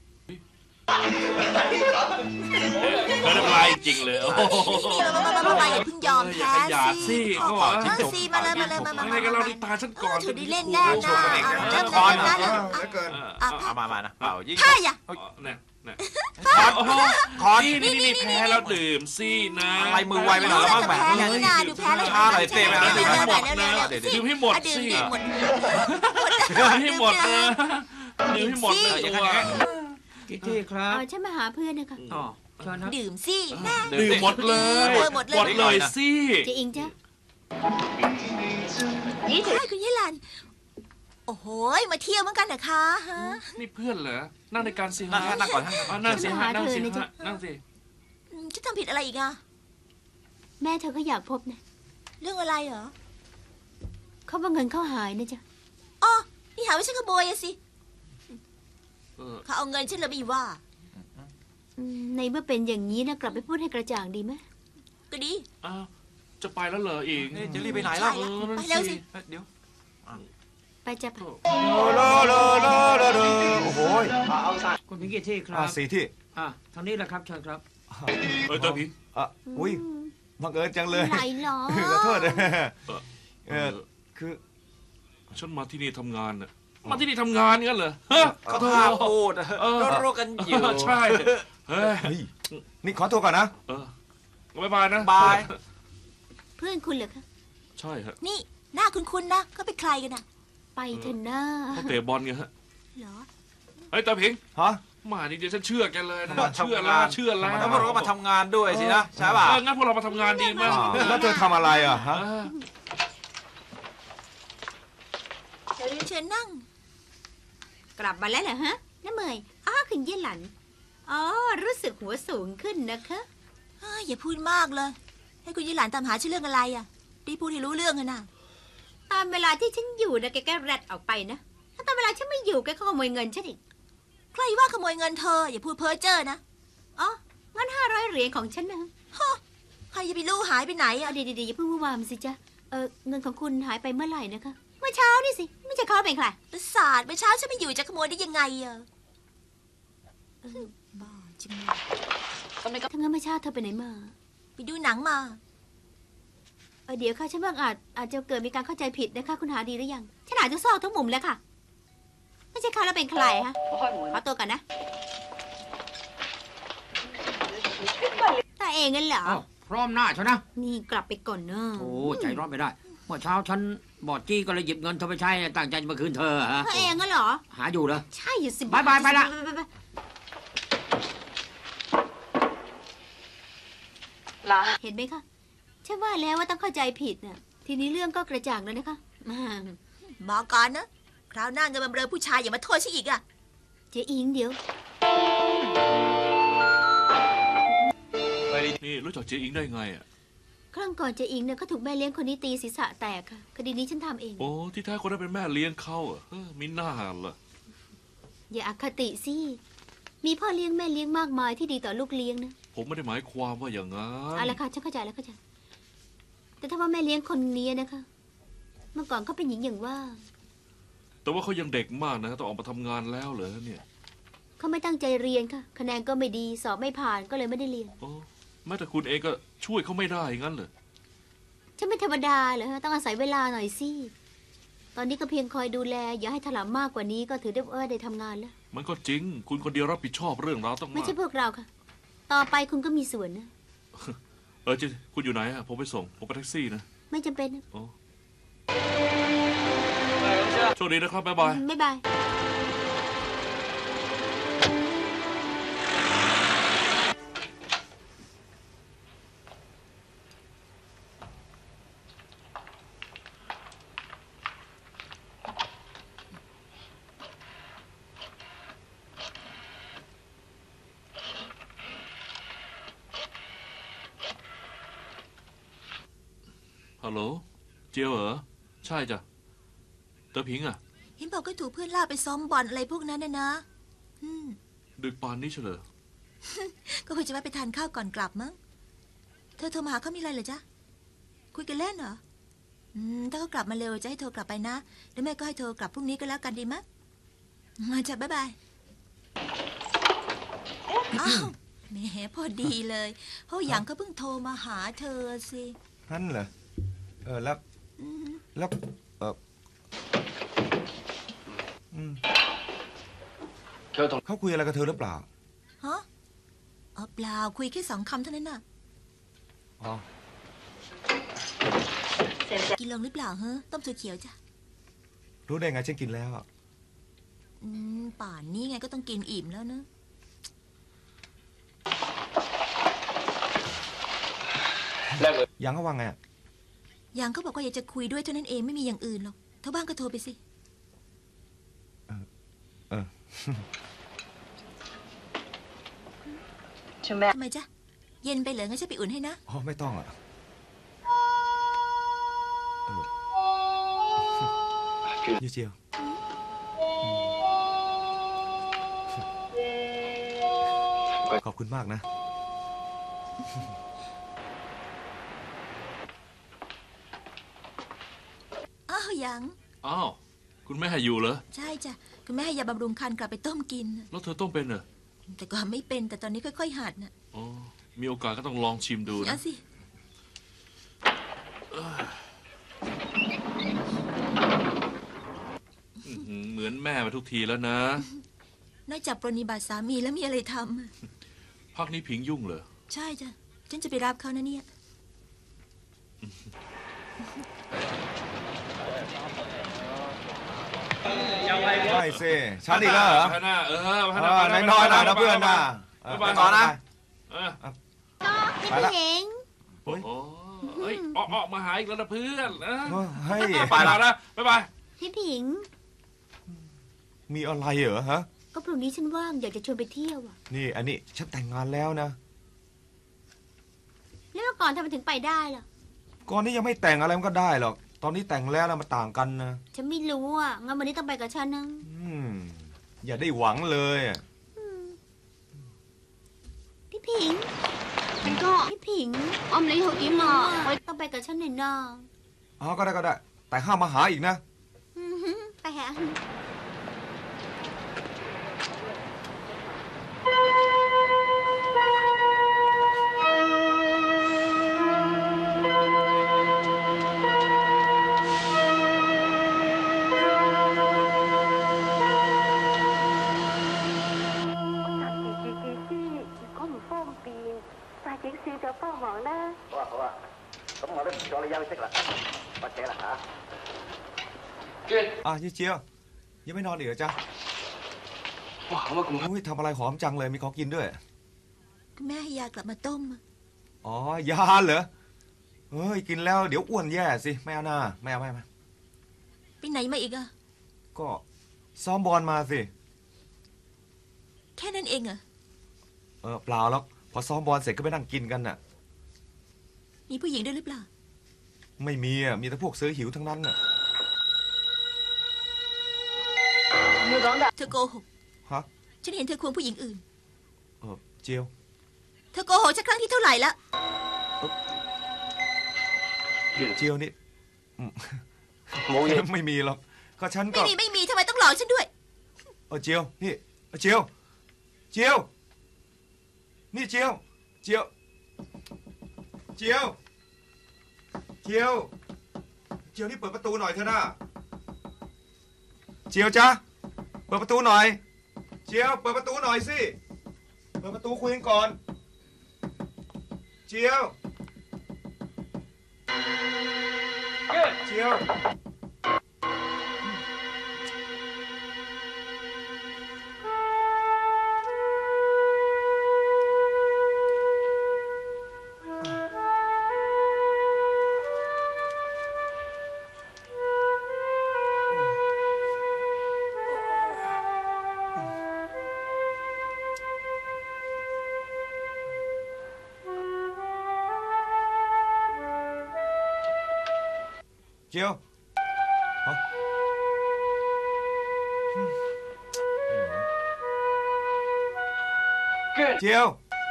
ไม่ได้ไรจริงเลยโอ้โหมาอย่าเพิ่งยอมอย่าแพ้ขยาดสิสิเขาขบออกเออสิมาเลยมาอะไรกันเราดิตาฉันก่อนถือได้เล่นแน่นะเริ่มเล่นนะเกินเอามานะเป่ายิงถ้าอย่าเนี่ยคอนนี่แพ้แล้วดื่มสินะอะไรมือไวไปหน่อยแล้วบ้างแบบแพ้แล้วนี่นาดูแพ้แล้วช้าหน่อยเต้ไปนะดื่มให้หมดนะดื่มให้หมดสิดื่มหมดดื่มให้หมดนะดื่มให้หมดเลยอย่างตัวนั้นกิตตี้ครับฉันมาหาเพื่อนนะคะอ๋อเชิญนะดื่มสิแม่ดื่มหมดเลยหมดเลยหมดเลยสิเจอิงจ๊ะใช่คุณเย่หลานโอ้โหมาเที่ยวเหมือนกันนะคะฮะนี่เพื่อนเหรอนั่งในการสินั่ฮะงนั่งก่อนนั่งสิฮะนั่งสิฮะนั่งสิจะทำผิดอะไรอีกอะแม่เธอก็อยากพบนะเรื่องอะไรเหรอเขาว่าเงินเขาหายนะจ๊ะอ๋อนี่หาว่าฉันขโมยอะสิเออเขาเอาเงินฉันเลยไม่ว่าในเมื่อเป็นอย่างนี้นะกลับไปพูดให้กระจ่างดีไหมก็ดีอ้าวจะไปแล้วเหรออิงจะรีบไปไหนล่ะไปเร็วสิเดี๋ยวไปจะไปโอ้โหคุณพิงกี้ที่ครับสี่ที่ทางนี้แหละครับเชิญครับเจ้าพิงอุ้ยบังเอิญจังเลยไหลหรอขอโทษนะเออคือฉันมาที่นี่ทำงานน่ะมาที่นี่ทำงานงั้นเหรอฮะก็ท่าพูดรู้กันอยู่ใช่เฮ้ยเฮ้ยนี่ขอตัวก่อนนะบ๊ายบายนะบายเพื่อนคุณเหรอคะใช่ฮะนี่หน้าคุ้นๆนะเขาเป็นใครกันอะไปเถอะนะเขาเตะบอลไงฮะเหรอเฮ้ยเจ้าพิงฮะมาจริงๆฉันเชื่อแกเลยนะเชื่อแล้วแล้วพวกเราก็มาทำงานด้วยสินะใช่ป่ะงั้นพวกเรามาทำงานดีมากแล้วเธอทำอะไรอ่ะฮะเชิญนั่งกลับมาแล้วเหรอฮะน้าเมยคุณเยี่ยหลันอ๋อรู้สึกหัวสูงขึ้นนะคะอย่าพูดมากเลย ให้คุณยี่หลานตามหาชื่อเรื่องอะไรอะรีบพูดให้รู้เรื่องอะนะตามเวลาที่ฉันอยู่นะแกก็แรดออกไปนะถ้าตามเวลาฉันไม่อยู่แกก็ขโมยเงินฉันอีกใครว่าขโมยเงินเธอ อย่าพูดเพ้อเจ้อนะอ๋องั้น500 เหรียญของฉันนะใครจะไปรู้หายไปไหนอะเดี๋ยวอย่าเพิ่งวุ่นวายสิจ๊ะเงินของคุณหายไปเมื่อไหร่นะคะ เมื่อเช้านี่สิไม่ใช่เขาเป็นใครประสาทเมื่อเช้าฉันไม่อยู่จะขโมยได้ยังไงอะบ้าจริงถ้างั้นเมื่อเช้าเธอไปไหนมาไปดูหนังมาเดี๋ยวค่ะฉันว่าอาจจะเกิดมีการเข้าใจผิดนะคะคุณหาดีหรือยังฉันหาทุกซอกทุกมุมแล้วค่ะ ไม่ใช่เขาแล้วเป็นใครฮะขอตัวกันนะตาเองงั้นเหรอพร้อมหน้าใช่นะนี่กลับไปก่อนเนอะโอ้ใจร้อนไม่ได้ เมื่อเช้าฉันบอดจี้ก็เลยหยิบเงินเธอไปใช้ตั้งใจจะมาคืนเธอฮะตาเองงั้นเหรอหาอยู่เหรอใช่อยู่สิบายไปละเห็นไหมคะฉันว่าแล้วว่าต้องเข้าใจผิดน่ะทีนี้เรื่องก็กระจ่างแล้วนะคะบอกก่อนนะ คราวหน้าเงินบำเรอผู้ชายอย่ามาโทษฉันอีกอะเจ๊อิงเดี๋ยวนี่รู้จักเจ๊อิงได้ไงอ่ะครั้งก่อนเจ๊อิงเนี่ยเขาถูกแม่เลี้ยงคนนี้ตีศีรษะแตกค่ะคดีนี้ฉันทำเองโอ้ที่แท้คนนั้นเป็นแม่เลี้ยงเขาอ่ะมิน่าเหรออย่าอคติสิมีพ่อเลี้ยงแม่เลี้ยงมากมายที่ดีต่อลูกเลี้ยงนะผมไม่ได้หมายความว่าอย่างนั้นเอาละค่ะฉันเข้าใจแล้วเข้าใจแต่ถ้าว่าแม่เลี้ยงคนนี้นะคะ เมื่อก่อนเขาเป็นหญิงอย่างว่าแต่ว่าเขายังเด็กมากนะต้องออกมาทำงานแล้วเหรอเนี่ยเขาไม่ตั้งใจเรียนค่ะ คะแนนก็ไม่ดีสอบไม่ผ่านก็เลยไม่ได้เรียนโอ้แม้แต่คุณเองก็ช่วยเขาไม่ได้งั้นเหรอฉันไม่ธรรมดาเหรอฮะต้องอาศัยเวลาหน่อยสิตอนนี้ก็เพียงคอยดูแล อย่าให้ถลำมากกว่านี้ก็ถือได้ว่าได้ทำงานแล้วมันก็จริง คุณคนเดียวรับผิดชอบเรื่องราวต้องไม่มากใช่พวกเราค่ะ ต่อไปคุณก็มีส่วนนะจริงคุณอยู่ไหนอะผมไปส่ง ผมไปแท็กซี่นะไม่จำเป็นนะโอ้โชคดีนะครับ บ๊ายบายบ๊ายบายฮัลโหล เจียวเหรอ ใช่จ้ะเต๋อผิงอะเห็นบอกก็ถูกเพื่อนล่ากไปซ้อมบอลอะไรพวกนั้นนะอืมดึกปานนี้เฉลยก็คงจะแวะไปทานข้าวก่อนกลับมั้ง เธอโทรมาหาเขามีอะไรเหรอจ๊ะ คุยกันเล่นเหรอ ถ้าเขากลับมาเร็วจะให้โทรกลับไปนะแล้วแม่ก็ให้โทรกลับพรุ่งนี้ก็แล้วกันดีมั้ยมาจ้ะบ๊ายบาย อ้าวแหมพอดีเลยเพราะหยางก็เพิ่งโทรมาหาเธอสินั่นเหรอแล้วอืมแล้วเขาคุยอะไรกับเธอหรือเปล่าฮะอ๋อเปล่าคุยแค่2 คำเท่านั้นน่ะอ๋อกินลงหรือเปล่าฮะต้มถั่วเขียวจ้ะรู้ได้ไงฉันกินแล้วอะป่านนี้ไงก็ต้องกินอิ่มแล้วนะยังเขาว่าไงอะยังก็บอกว่าอยากจะคุยด้วยเท่านั้นเองไม่มีอย่างอื่นหรอกถ้าบ้างก็โทรไปสิ ทำไมจ๊ะเย็นไปเหรองั้นฉันไปอุ่นให้นะอ๋อไม่ต้องอะยูเจียวขอบคุณมากนะอ้าวยังอ้าว คุณแม่อยู่เหรอใช่จ้ะคุณแม่ให้ยาบำรุงคันกลับไปต้มกินน่ะแล้วเธอต้องเป็นเหรอแต่ก็ไม่เป็นแต่ตอนนี้ค่อยๆหัดน่ะอ๋อ มีโอกาสก็ต้องลองชิมดูเอานะสิเหมือนแม่มาทุกทีแล้วนะนอกจากปรนนิบัติสามีแล้วมีอะไรทำอะพักนี้ผิงยุ่งเหรอใช่จ้ะฉันจะไปรับเขานะเนี่ยใช่สิฉันอีกแล้วเหรอไปหน้าไปหนายน้อยหน่อยนะเพื่อนนะไปก่อนนะพี่ไปละผิงโอ้โหเฮ้ยออกมาหาอีกแล้วนะเพื่อนนะเฮ้ยไปแล้วนะ บ๊ายบายพี่ผิงมีอะไรเหรอฮะก็พรุ่งนี้ฉันว่างอยากจะชวนไปเที่ยวอ่ะนี่อันนี้ฉันแต่งงานแล้วนะแล้วเมื่อก่อนทำไมถึงไปได้ล่ะก่อนนี้ยังไม่แต่งอะไรมันก็ได้หรอก ตอนนี้แต่งแล้วมันต่างกันนะฉันไม่รู้อ่ะงั้นวันนี้ต้องไปกับฉันนะอย่าได้หวังเลยอะพี่ผิงพี่ผิงอมเลยหัวกิ้มอ่ะต้องไปกับฉันหน่อยนะอ๋อก็ได้ แต่ห้ามมาหาอีกนะไปฮะยี่เจียวยังไม่นอนอีกเหรอจ๊ะอุ้ยทำอะไรหอมจังเลยมีของกินด้วยคุณแม่ให้ยากลับมาต้มอะอ๋อยาเหรอเฮ้ยกินแล้วเดี๋ยวอ้วนแย่สิไม่เอาหน้าไม่เอาไปไหนมาอีกอะก็ซ้อมบอลมาสิแค่นั้นเองเหรอเปล่าหรอกพอซ้อมบอลเสร็จก็ไปนั่งกินกันน่ะมีผู้หญิงด้วยหรือเปล่าไม่มีอ่ะมีแต่พวกซื้อหิวทั้งนั้นน่ะเธอโกหกฮะฉันเห็นเธอควงผู้หญิงอื่นเจียวเธอโกหกฉันครั้งที่เท่าไหร่ละเจียวนี่ไม่มีหรอกก็ฉันก็ไม่มีทำไมต้องหลอกฉันด้วยเจียวนี่เจียวนี่เจียวเจียวนี่เปิดประตูหน่อยเถอะนะเจียวจ้ะเปิดประตูหน่อยเจียวเปิดประตูหน่อยสิเปิดประตูคุยกันก่อนเจียวเจียว เจียวเจียว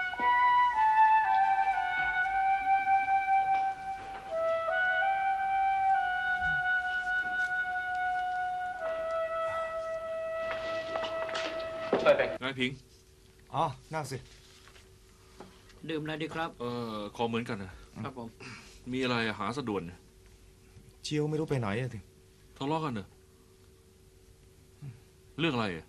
ไงพิงอ๋อนั่งสิดื่มอะไรดีครับขอเหมือนกันนะครับผมมีอะไรหาสะดวนเจียวไม่รู้ไปไหนอะทีทะเลาะกันเนอะเรื่องอะไรอะ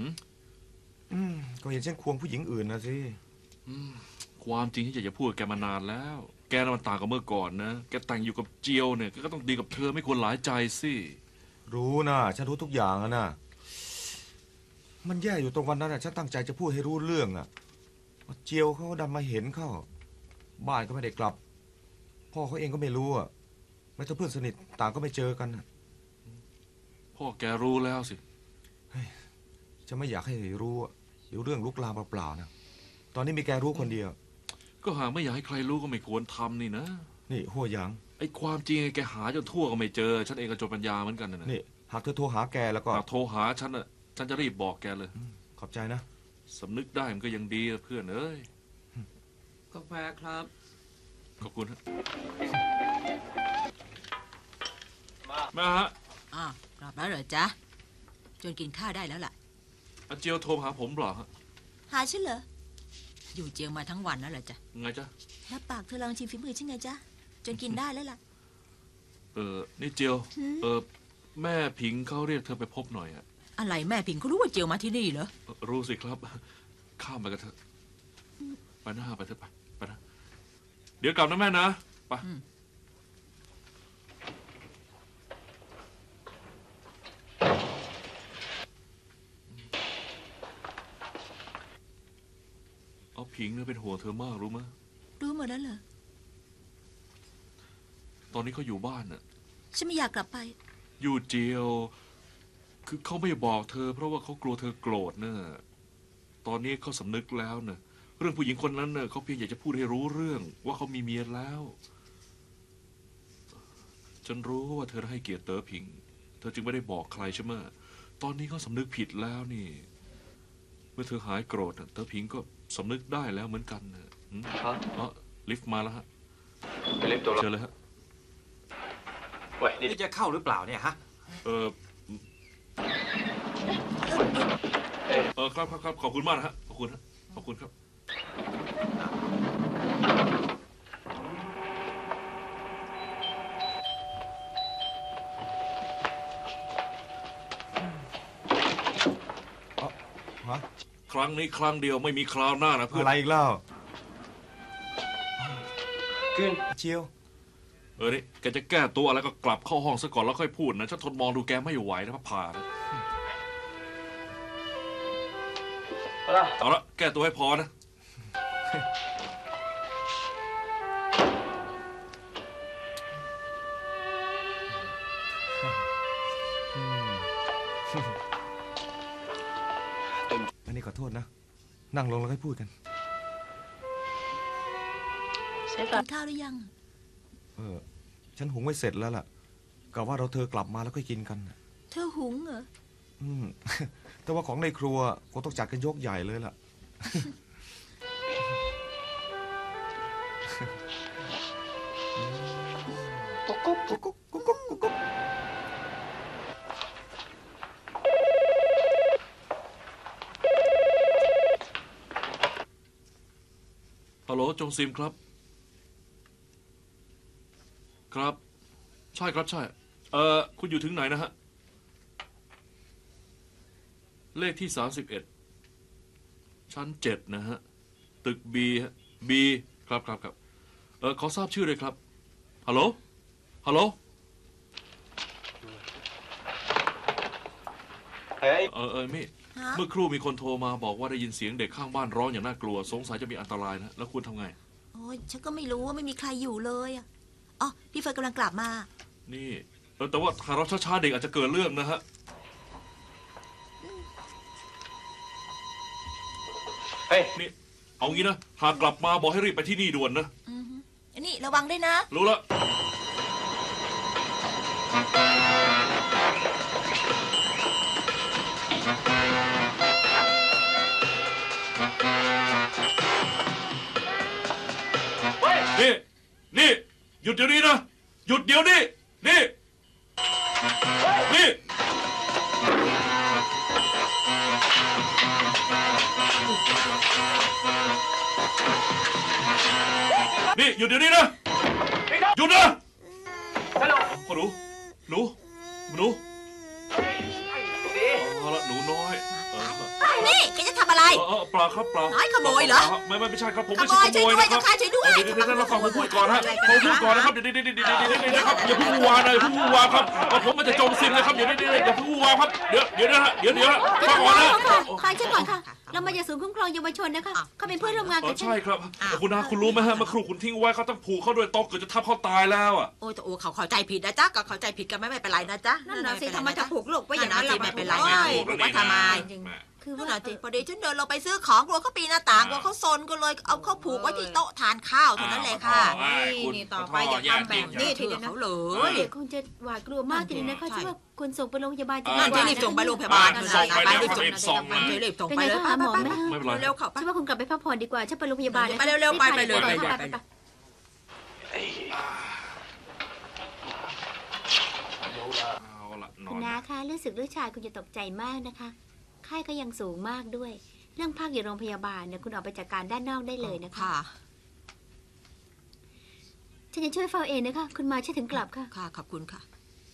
ก็เห็นฉันควงผู้หญิงอื่นนะสิความจริงที่อยากจะพูดกับแกมานานแล้ว แกน่ะมันต่างกับเมื่อก่อนนะแกแต่งอยู่กับเจียวเนี่ยก็ต้องดีกับเธอไม่ควรหลายใจสิรู้นะฉันรู้ทุกอย่างอะนะมันแย่อยู่ตรงวันนั้นอะฉันตั้งใจจะพูดให้รู้เรื่องอะเจียวเขาดันมาเห็นเข้าบ้านก็ไม่ได้กลับ พ่อเขาเองก็ไม่รู้อะแม้แต่เพื่อนสนิทต่างก็ไม่เจอกันอะพ่อแกรู้แล้วสิจะไม่อยากให้รู้อะเดี๋ยวเรื่องลุกลามเปล่าๆนะตอนนี้มีแกรู้คนเดียวก็หากไม่อยากให้ใครรู้ก็ไม่ควรทำนี่นะนี่หัวหยางไอ้ความจริงแกหาจนทั่วก็ไม่เจอ ฉันเองก็จนปัญญาเหมือนกันนะนี่หากเธอโทรหาแกแล้วก็หากโทรหาฉันน่ะฉันจะรีบบอกแกเลยขอบใจนะสำนึกได้มันก็ยังดีเพื่อนเอ้ยกาแฟครับขอบคุณฮะมาฮะอ้าวกลับแล้วเหรอจ๊ะจนกินข้าวได้แล้วล่ะอาเจียวโทรมาหาผมเปล่าฮะหาฉันเหรออยู่เจียวมาทั้งวันแล้วเหรอจ๊ะไงจ๊ะแล้วปากเธอลองชิมฝีมือฉันไงจ๊ะจนกินได้แล้วล่ะนี่เจียว แม่ผิงเขาเรียกเธอไปพบหน่อยอะอะไรแม่ผิงเขารู้ว่าเจียวมาที่นี่เหรอรู้สิครับ ข้ามไปกันเถอะไปหน้าไปเถอะไปนะเดี๋ยวกลับนะแม่นะไป เอาผิงเนี่ยเป็นห่วงเธอมากรู้ไหมรู้หมดแล้วเหรอตอนนี้เขาอยู่บ้านน่ะฉันไม่อยากกลับไปอยู่เจียว คือเขาไม่บอกเธอ เพราะว่าเขากลัวเธอโกรธเนะตอนนี้เขาสำนึกแล้วเนะเรื่องผู้หญิงคนนั้นเนะเขาเพียงอยากจะพูดให้รู้เรื่อง ว่าเขามีเมียแล้ว ฉันรู้ว่าเธอให้เกียรติเต๋อผิง เธอจึงไม่ได้บอกใครใช่ไหมตอนนี้เขาสำนึกผิดแล้วนี่ เมื่อเธอหายโกรธน่ะเต๋อผิงก็สำนึกได้แล้วเหมือนกันนะลิฟต์มาแล้วฮะเชิญเลยฮะนี่จะเข้าหรือเปล่าเนี่ยฮะครับขอบคุณมากนะฮะขอบคุณฮะขอบคุณครับครั้งนี้ครั้งเดียวไม่มีคราวหน้านะเพื่อนอะไรอีกแล้วเจียวนี่แกจะแก้ตัวอะไรก็กลับเข้าห้องซะก่อนแล้วค่อยพูดนะฉันทนมองดูแกไม่ไหวนะผ่านะเอาละแก้ตัวให้พอนะอันนี้ขอโทษนะ นั่งลงแล้วค่อยพูดกันกินข้าวหรือยังฉันหุงไว้เสร็จแล้วล่ะกะว่าเธอกลับมาแล้วค่อยกินกันเธอหุงเหรอแต่ว่าของในครัวคงต้องจัดกันยกใหญ่เลยล่ะฮัลโหลจงซิมครับ ครับใช่ครับใช่คุณอยู่ถึงไหนนะฮะเลขที่ 31 ชั้น 7 นะฮะ ตึก B ฮะ B ครับขอทราบชื่อเลยครับ ฮัลโหล ฮัลโหล มี่ฮะเมื่อครู่มีคนโทรมาบอกว่าได้ยินเสียงเด็กข้างบ้านร้องอย่างน่ากลัว สงสัยจะมีอันตรายนะ แล้วคุณทำไงโอ้ยฉันก็ไม่รู้ว่าไม่มีใครอยู่เลยอะอ๋อพี่เฟิร์นกำลังกลับมานี่แต่ว่าถ้าเราช้าๆเด็กอาจจะเกิดเรื่องนะฮะ นี่ เอางี้นะ หากกลับมาบอกให้รีบไปที่นี่ด่วนนะอันนี้ระวังด้วยนะรู้ละ นี่ หยุดเดี๋ยวนี้นะ หยุดเดี๋ยวนี้ นี่ นี่ หยุดเดี๋ยวนี้นะ หยุดนะพ่อหนูเอาละหนูน้อยนี่แกจะทำอะไรปลาครับปลาน้อยขโมยเหรอไม่ใช่ครับผมขไม่โมใช่ยขช่วยโมยด้วยนะครับช่วยด้วยเดี๋ยวเราฟังผมพูดก่อนฮะผมพูดก่อนนะครับเดี๋ยวนะครับอย่าเพิ่งวางเลยอย่าเพิ่งวางครับผมมันจะจมสิ้นเลยครับอย่าเพิ่งวางครับเดี๋ยวนะฮะฟังก่อนนะค่ะใช่ก่อนค่ะ เรามาจากศูนย์คุ้มครองเยาวชนนะคะเขาเป็นเพื่อนร่วมงานกับฉันใช่ครับคุณนาคุณรู้ไหมฮะเมื่อครูคุณทิ้งไว้เขาต้องผูกเขาด้วยโต๊ะเกิดจะทับเขาตายแล้วอ่ะโอ้แต่โอ้เขาเข้าใจผิดนะจ๊ะก็เข้าใจผิดกันไม่เป็นไรนะจ๊ะนั่นน่ะสิทำไมจะผูกลูกไว้อย่างนั้นล่ะไม่เป็นไรนะผูกไว้ทำไมคือนั่นว่าน่ะสิพอดีฉันเดินลงไปซื้อของกลัวเขาปีนหน้าต่างกลัวเขาซนก็เลยเอาเขาผูกไว้ที่โต๊ะทานข้าวเท่านั้นแหละค่ะนี่ต่อไปอย่าทำแบบนี้ทีเชื่เดีอยวนะเขาเลยเด็กคงจะหวาดกลัวมากทีเดียวนะคะช่วยว่าคุณส่งไปโรงพยาบาลจะนั่นจะรีบส่งไปโรงพยาบาลนะไปรีบส่งไปรีบส่งเป็นไปไงเลยคะหาหมอไหมคะไม่เป็นไรเร็วเข้าไปฉันว่าคุณกลับไปพักผ่อนดีกว่าฉันไปโรงพยาบาลนะไปเร็วๆไปเลยเอาละนคุอณนนาคะรู้สึกลูกชายคุณจะตกใจมากนะคะไข้ก็ยังสูงมากด้วย เรื่องพักอยู่โรงพยาบาลเนี่ยคุณออกไปจัดการด้านนอกได้เลยนะคะค่ะฉันจะช่วยเฝ้าเองนะคะคุณมาฉันถึงกลับค่ะค่ะขอบคุณค่ะ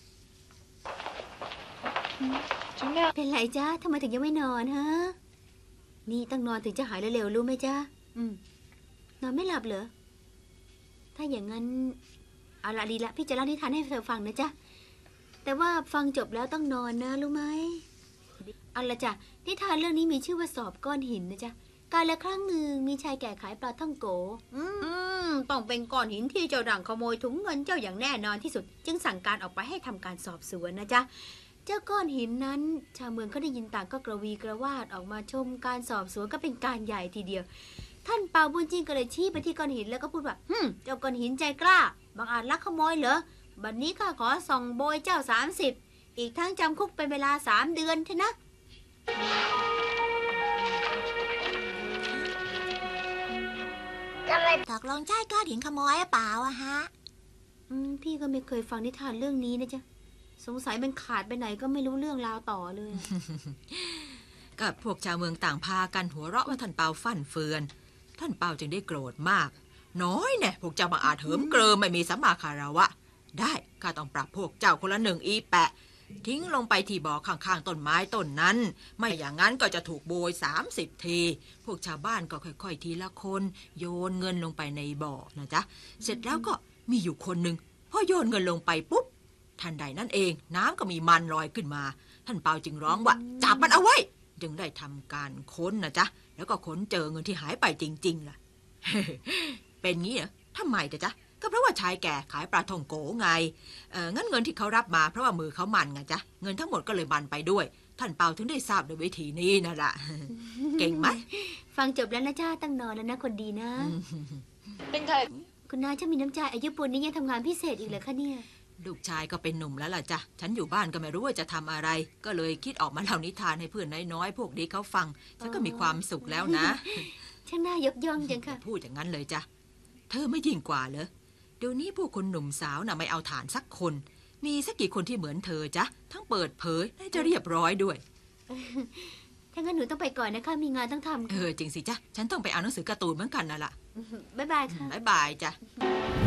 เป็นไรจ้าทำไมถึงยังไม่นอนฮะนี่ต้องนอนถึงจะหายเร็วๆรู้ไหมจ้านอนไม่หลับเหรอถ้าอย่างนั้นเอาละดีละพี่จะเล่านิทานให้เธอฟังนะจ๊ะแต่ว่าฟังจบแล้วต้องนอนนะรู้ไหมเอาละจ้ะนิทานเรื่องนี้มีชื่อว่าสอบก้อนหินนะจ๊ะกาลครั้งหนึ่งมีชายแก่ขายปลาท่องโกต้องเป็นก้อนหินที่เจ้าด่างขโมยถุงเงินเจ้าอย่างแน่นอนที่สุด จึงสั่งการออกไปให้ทำการสอบสวนนะจ๊ะเจ้าก้อนหินนั้นชาวเมืองเขาได้ยินต่างก็กระวีกระวาดออกมาชมการสอบสวนก็เป็นการใหญ่ทีเดียวท่านเปาบุญจิ้งก็เลยชี้ไปที่ก้อนหินแล้วก็พูดว่าเจ้าก้อนหินใจกล้าบังอาจลักขโมยเหรอบัดนี้ข้าขอส่องโบยเจ้า30อีกทั้งจำคุกเป็นเวลา3 เดือนเถอะนะตกลงใช่ก้อนหินขโมยหรือเปล่าอะฮะพี่ก็ไม่เคยฟังนิทานเรื่องนี้นะจ๊ะสงสัยมันขาดไปไหนก็ไม่รู้เรื่องราวต่อเลยกับพวกชาวเมืองต่างพากันหัวเราะว่าท่านเปาฟั่นเฟือนท่านเปาจึงได้โกรธมากน้อยแน่พวกเจ้ามาอาจเหิมเกริมไม่มีสัมมาคารวะได้ข้าต้องปรับพวกเจ้าคนละ1 อีแปะทิ้งลงไปที่บ่อข้างๆต้นไม้ต้นนั้นไม่อย่างนั้นก็จะถูกโบย30 ทีพวกชาวบ้านก็ค่อยๆทีละคนโยนเงินลงไปในบ่อนะจ๊ะเสร็จแล้วก็มีอยู่คนหนึ่งพอโยนเงินลงไปปุ๊บทันใดนั่นเองน้ำก็มีมันลอยขึ้นมาท่านเปาจึงร้องว่าจับมันเอาไว้จึงได้ทำการค้นนะจ๊ะแล้วก็ค้นเจอเงินที่หายไปจริงๆล่ะ เป็นงี้เหรอทำไมจ๊ะก็เพราะว่าชายแก่ขายปลาท่องโกไงงั้นเงินที่เขารับมาเพราะว่ามือเขามันไงจ๊ะเงินทั้งหมดก็เลยมันไปด้วยท่านเปาถึงได้ทราบโดยวิธีนี้นั่นแหละ เก่งไหมฟังจบแล้วนะจ้าตั้งนอนแล้วนะคนดีนะเป็นใครคุณน้าจะมีน้ำใจอายุปูนนี้ยังทำงานพิเศษอีกเหรอคะเนี่ยลูกชายก็เป็นหนุ่มแล้วล่ะจ้ะฉันอยู่บ้านก็ไม่รู้ว่าจะทำอะไรก็เลยคิดออกมาเล่านิทานให้เพื่อนน้อยๆพวกนี้เขาฟังฉันก็มีความสุขแล้วนะช่างน่ายกย่องจังค่ะพูดอย่างนั้นเลยจ้ะเธอไม่ยิ่งกว่าเหรอเดี๋ยวนี้พวกคนหนุ่มสาวน่ะไม่เอาฐานสักคนมีสักกี่คนที่เหมือนเธอจ๊ะทั้งเปิดเผยและจะเรียบร้อยด้วยถ้างั้นหนูต้องไปก่อนนะคะมีงานต้องทำจริงสิจ๊ะฉันต้องไปอ่านหนังสือการ์ตูนเหมือนกันน่ะล่ะบ๊ายบายค่ะบ๊ายบายจ้ะ